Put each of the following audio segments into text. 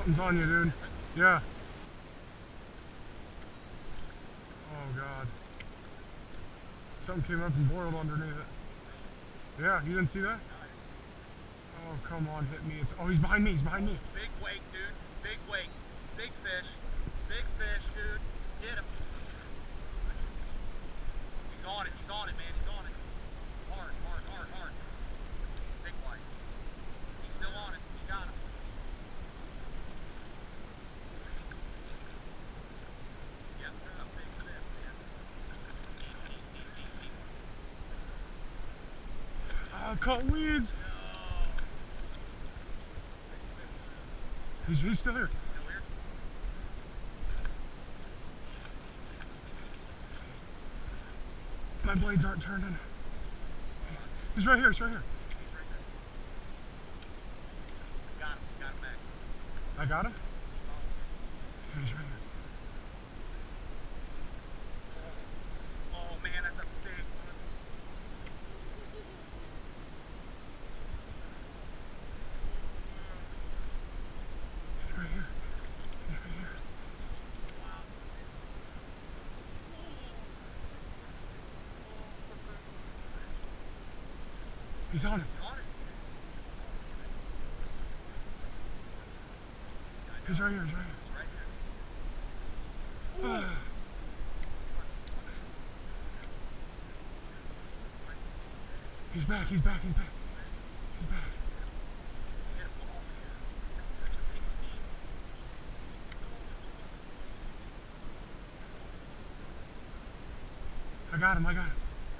Something's on you, dude. Yeah. Oh, God. Something came up and boiled underneath it. Yeah, you didn't see that? Oh, come on, hit me. Oh, he's behind me, he's behind me. Big wake, dude. Big wake. Big fish. Big fish, dude. Get him. He's on it, man. He's on it. Hard, hard, hard, hard. Big white. He's still on it. You got him. Yep, there's a big fish, man. I caught weeds. He's still here. Still here? My blades aren't turning. He's right here, he's right here. He's right there. Got him back. I got him? Yeah, he's right here. Oh man, that's a big one. He's right here. He's right here. Wow. He's on it. He's right here, he's right here. He's back, he's back, he's back. He's back. I got him, I got him.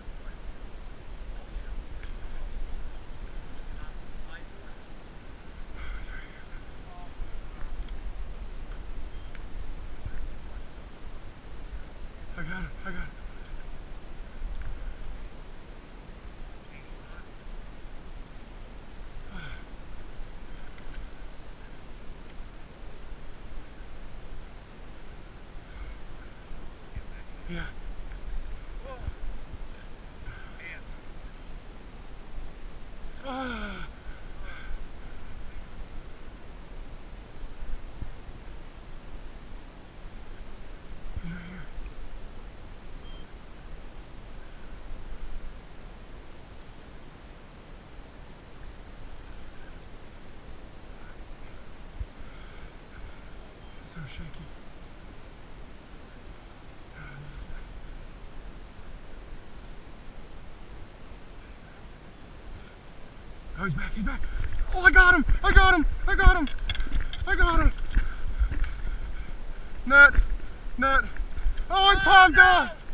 I got him, I got him. Yeah. Ah. He's right here. So shaky. Oh, he's back, he's back. Oh, I got him, I got him, I got him, I got him. Net. Oh, I popped off.